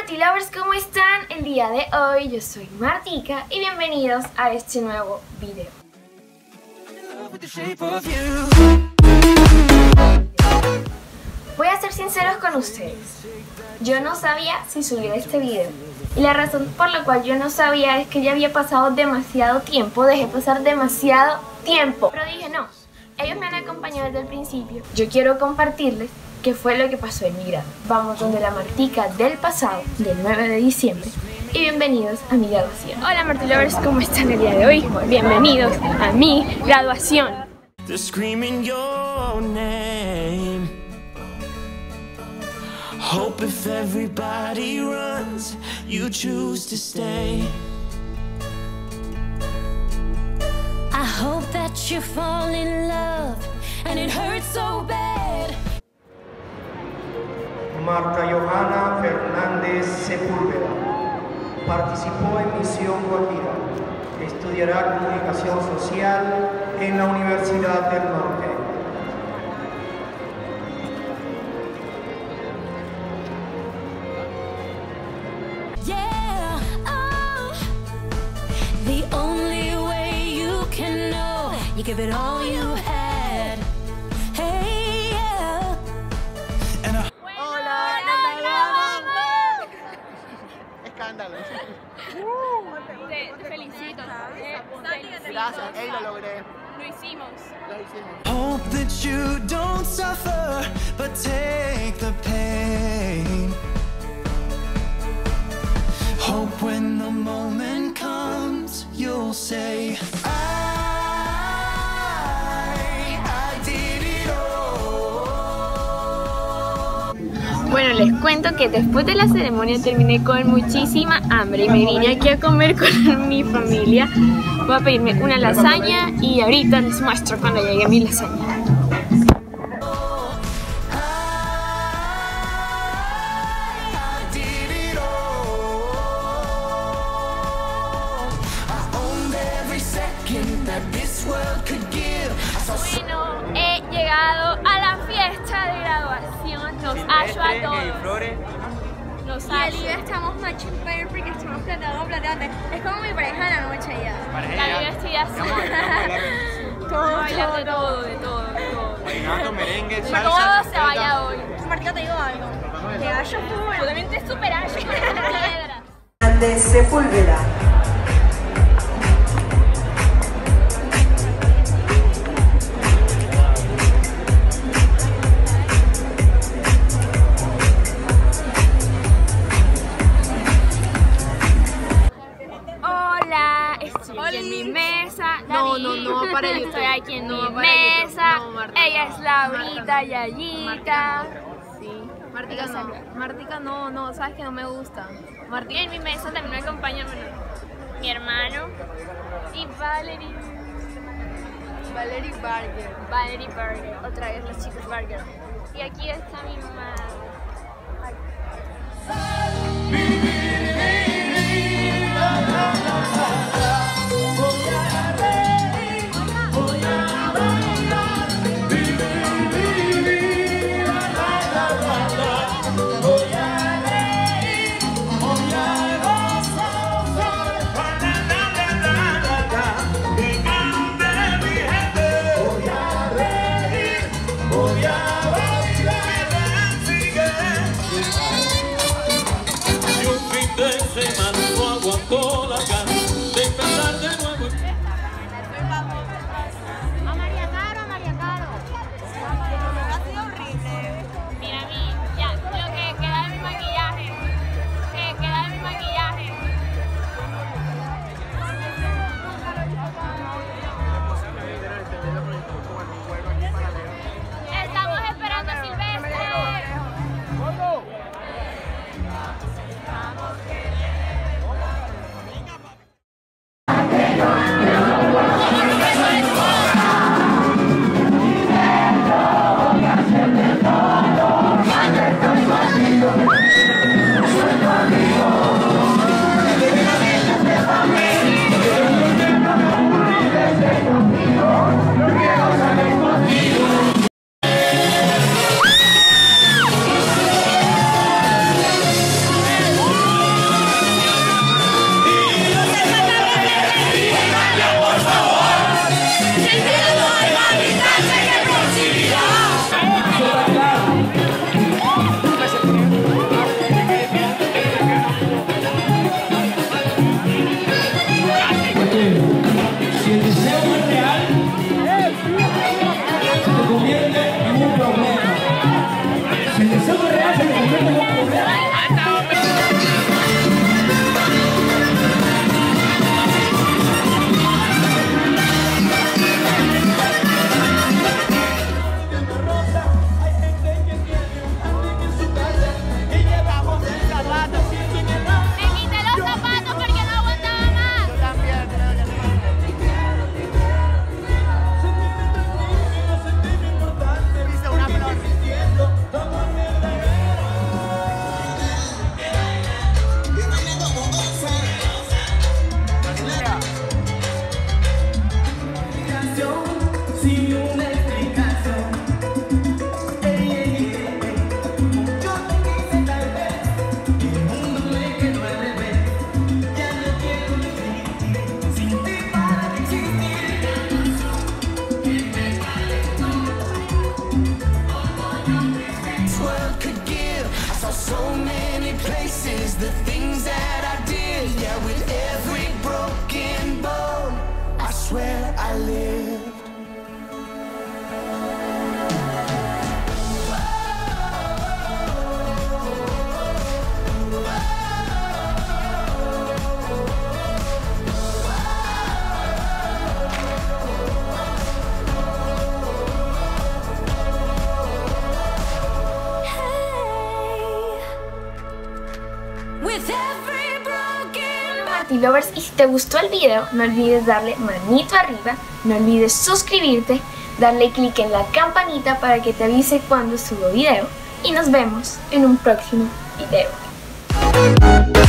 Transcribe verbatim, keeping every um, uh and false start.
Marti Lovers, ¿cómo están? El día de hoy yo soy Martica y bienvenidos a este nuevo video. Voy a ser sinceros con ustedes. Yo no sabía si subir este video. Y la razón por la cual yo no sabía es que ya había pasado demasiado tiempo. Dejé pasar demasiado tiempo. Pero dije no, ellos me han acompañado desde el principio. Yo quiero compartirles qué fue lo que pasó en mi grado. Vamos donde la Martica del pasado, del nueve de diciembre. Y bienvenidos a mi graduación. Hola Marti Lovers, ¿cómo están el día de hoy? Bienvenidos a mi graduación. They're screaming your name. Hope if everybody runs, you choose to stay. I hope that you fall in love and it hurts so bad. Marta Johanna Fernández Sepúlveda participó en Misión Guajira. Estudiará Comunicación Social en la Universidad del Norte. Yeah, oh, the only way you can know, you give it all you had. Hey, yeah. And I Hola, nos grabamos. Escándalo. Te, te felicito. Eh, te felicito. Gracias, ey, lo logré. Lo hicimos. Lo hicimos. hope that you don't suffer, but take the pain. Hope when the moment comes, you'll say, I, I did it all. Bueno, les cuento que después de la ceremonia terminé con muchísima hambre y me vine aquí a comer con mi familia. Voy a pedirme una lasaña y ahorita les muestro cuando llegue mi lasaña. Bueno, he llegado a la fiesta de graduación. Los hallo a todos. Los Y hallo. el día estamos matching pair porque estamos plateados, plateados. Es como mi pareja de la noche ya. La vida estoy así. Todo, Bailar de todo, de todo, de todo. Bailando merengue, Todo salsa, se vaya hoy. Martica, te digo algo. Te hallo full. Yo también te super hallo. Piedras. De Sepúlveda. Hola, estoy aquí en mi mesa. No, Dani. no, no, para YouTube. Estoy aquí en No, mi para YouTube. mesa. No, Marta, Ella no. es Laurita Yayita. Sí. Martica no. Martica no, no, sabes que no me gusta. Martica. En mi mesa también me acompaña bueno, mi hermano y Valerie. Valerie Barger. Valerie Burger, otra vez las chicas Burger. Y aquí está mi mamá. Voy a bailar, sigue with every broken Marty Lovers, y si te gustó el video, no olvides darle manito arriba, no olvides suscribirte, darle clic en la campanita para que te avise cuando subo video y nos vemos en un próximo video.